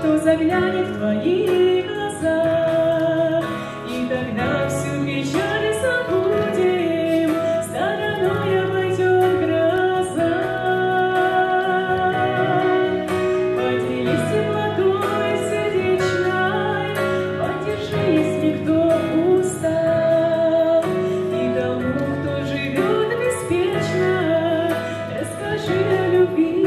кто заглянет в твои глаза, и тогда всю печаль забудем, стороной обойдет гроза. Поделись теплотой сердечной, поддержи, если кто устал, и тому, кто живет беспечно, расскажи о любви.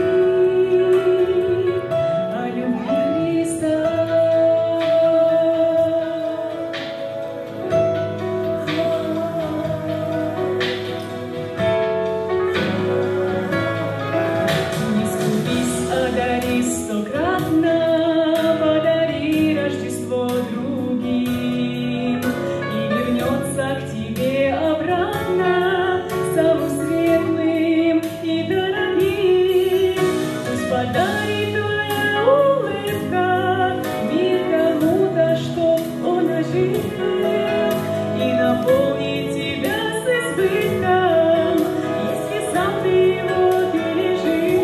Подари Рождество другим, и вернется к тебе обратно самым светлым и дорогим. Пусть подарит твоя улыбка мир кому-то, чтоб он ожил, и наполнит тебя с избытком, если сам ты его пережил.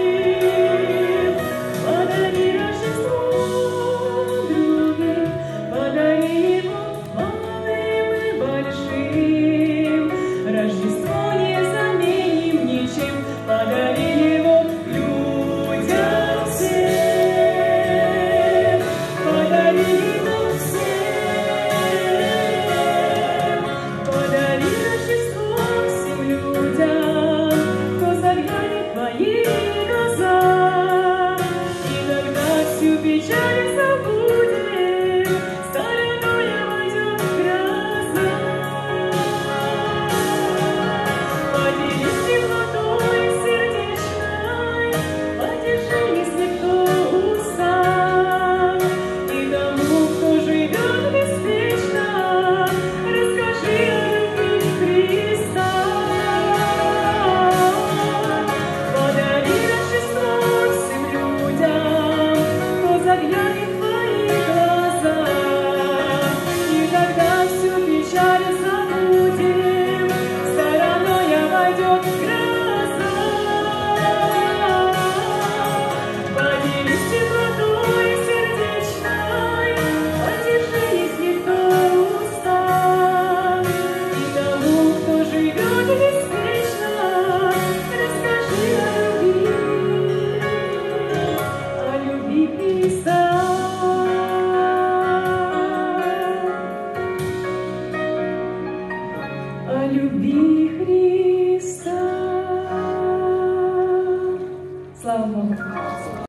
Рождество не заменим ничем, подари его людям всем, подари его всем, подари Рождество всем людям, кто заглянет в твои глаза, и тогда всю печаль